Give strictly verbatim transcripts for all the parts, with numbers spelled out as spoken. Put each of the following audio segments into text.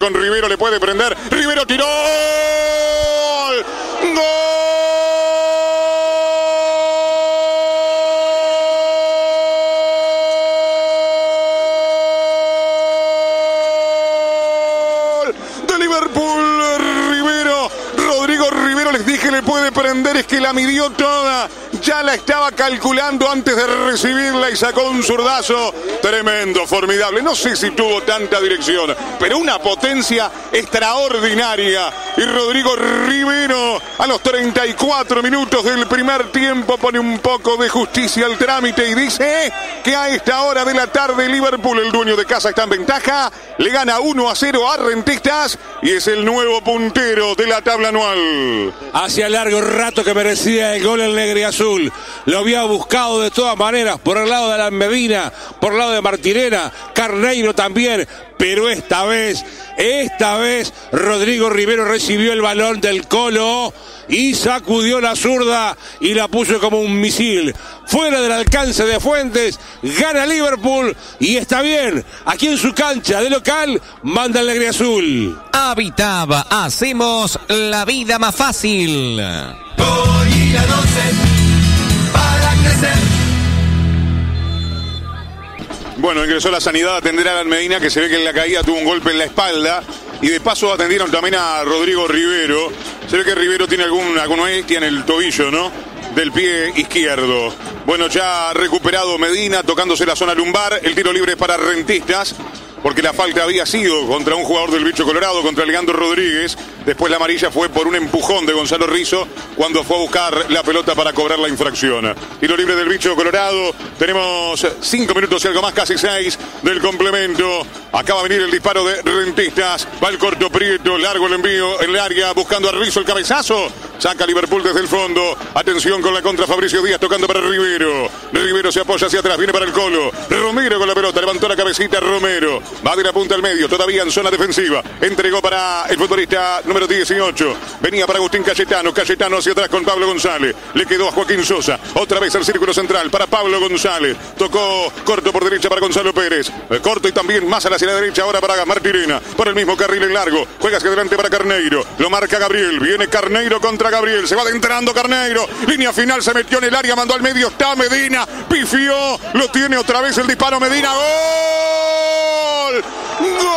Con Rivero le puede prender. Rivero tiró. ¡Gol! De Liverpool, Rivero. Rodrigo Rivero, les dije, le puede prender. Es que la midió toda. Ya la estaba calculando antes de recibirla y sacó un zurdazo tremendo, formidable. No sé si tuvo tanta dirección, pero una potencia extraordinaria. Y Rodrigo Rivero, a los treinta y cuatro minutos del primer tiempo, pone un poco de justicia al trámite y dice que a esta hora de la tarde Liverpool, el dueño de casa, está en ventaja. Le gana uno a cero a Rentistas y es el nuevo puntero de la tabla anual. Hacía largo rato que merecía el gol el negriazul. Lo había buscado de todas maneras por el lado de Alan Medina, por el lado de Martirena, Carneiro también, pero esta vez, esta vez Rodrigo Rivero recibió el balón del Colo y sacudió la zurda y la puso como un misil. Fuera del alcance de Fuentes, gana Liverpool y está bien. Aquí en su cancha de local, manda el negriazul. Habitab, hacemos la vida más fácil. Voy a doce. Bueno, ingresó la sanidad a atender a Alan Medina, que se ve que en la caída tuvo un golpe en la espalda. Y de paso atendieron también a Rodrigo Rivero. Se ve que Rivero tiene algún, alguna molestia en el tobillo, ¿no? Del pie izquierdo. Bueno, ya ha recuperado Medina, tocándose la zona lumbar. El tiro libre es para Rentistas, porque la falta había sido contra un jugador del Bicho Colorado, contra Leandro Rodríguez. Después la amarilla fue por un empujón de Gonzalo Rizzo cuando fue a buscar la pelota para cobrar la infracción. Tiro libre del Bicho Colorado. Tenemos cinco minutos y algo más, casi seis del complemento. Acaba de venir el disparo de Rentistas. Va el corto Prieto, largo el envío en el área, buscando a Rizzo el cabezazo. Saca Liverpool desde el fondo. Atención con la contra, Fabricio Díaz tocando para Rivero. Rivero se apoya hacia atrás, viene para el Colo. Romero con la pelota, levantó la cabecita Romero. Va de la punta al medio, todavía en zona defensiva. Entregó para el futbolista número dieciocho. Venía para Agustín Cayetano. Cayetano hacia atrás con Pablo González. Le quedó a Joaquín Sosa. Otra vez al círculo central para Pablo González. Tocó corto por derecha para Gonzalo Pérez. Corto y también más hacia la derecha ahora para Martirena. Por el mismo carril en largo. Juega hacia adelante para Carneiro. Lo marca Gabriel. Viene Carneiro contra Gabriel. Se va adentrando Carneiro. Línea final, se metió en el área. Mandó al medio. Está Medina. Pifió. Lo tiene otra vez el disparo Medina. ¡Gol! ¡Gol!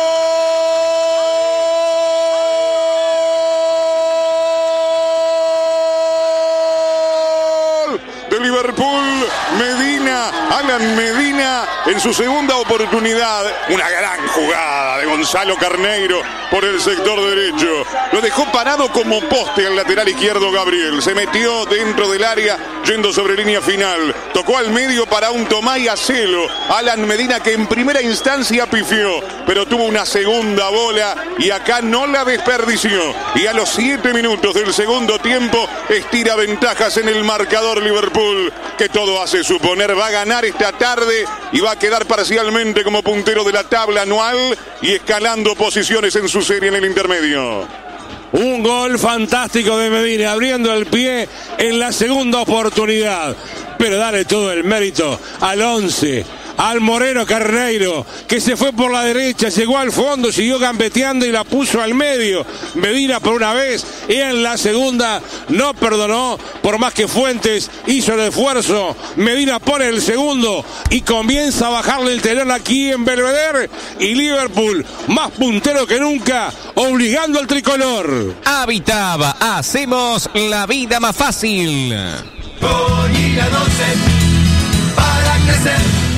De Liverpool, Medina, Alan Medina en su segunda oportunidad. Una gran jugada de Gonzalo Carneiro por el sector derecho. Lo dejó parado como poste al lateral izquierdo Gabriel. Se metió dentro del área yendo sobre línea final. Tocó al medio para un Tomás Acelo. Alan Medina, que en primera instancia pifió, pero tuvo una segunda bola y acá no la desperdició. Y a los siete minutos del segundo tiempo estira ventajas en el marcador Liverpool, que todo hace suponer va a ganar esta tarde y va a quedar parcialmente como puntero de la tabla anual y escalando posiciones en su serie en el intermedio. Un gol fantástico de Medina, abriendo el pie en la segunda oportunidad. Pero dale todo el mérito al once, al Moreno Carneiro, que se fue por la derecha, llegó al fondo, siguió gambeteando y la puso al medio. Medina por una vez y en la segunda no perdonó, por más que Fuentes hizo el esfuerzo. Medina pone el segundo y comienza a bajarle el telón aquí en Belvedere, y Liverpool más puntero que nunca, obligando al tricolor. Habitab, hacemos la vida más fácil. Voy a doce para crecer.